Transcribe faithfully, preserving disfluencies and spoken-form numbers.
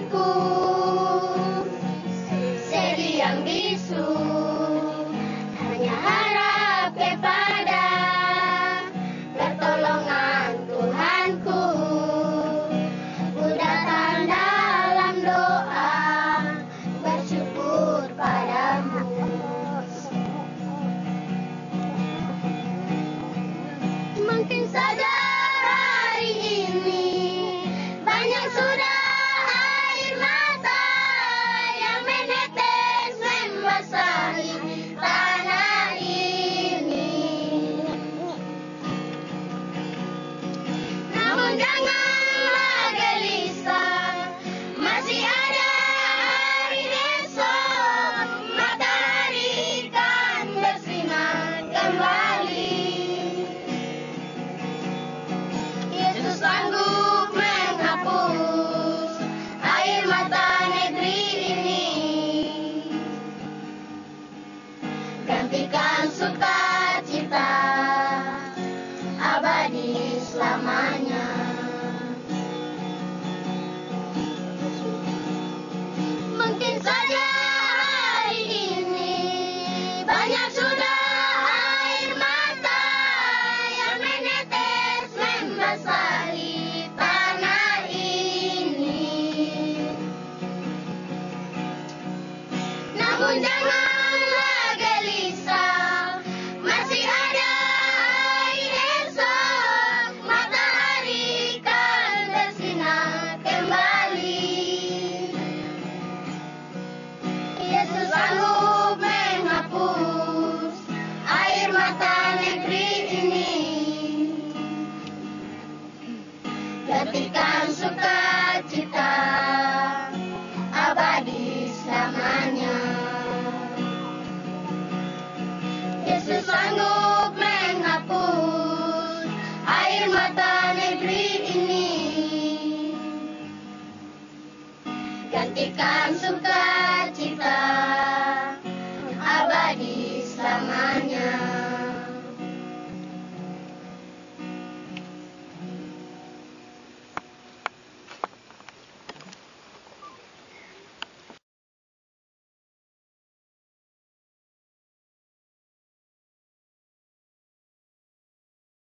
hatiku, sedih yang bisu, hanya harap kepada pertolongan Tuhanku. Ku datang dalam doa, bersyukur padamu. Mungkin saja hari ini banyak sudah air mata yang menetes membasahi tanah ini. Namun janganlah gelisah, masih ada hari esok, matahari kan bersinar kembali. Yesus sanggup menghapus air mata negeri ini, gantikan sukacita abadi selamanya. Mungkin saja hari ini banyak sudah air mata yang menetes membasahi tanah ini. Namun janganlah gelisah, masih ada hari esok, matahari kan bersinar kembali. Yesus sanggup menghapus air mata negeri ini, gantikan sukacita abadi selamanya. Yesus sanggup menghapus air mata negeri ini, gantikan sukacita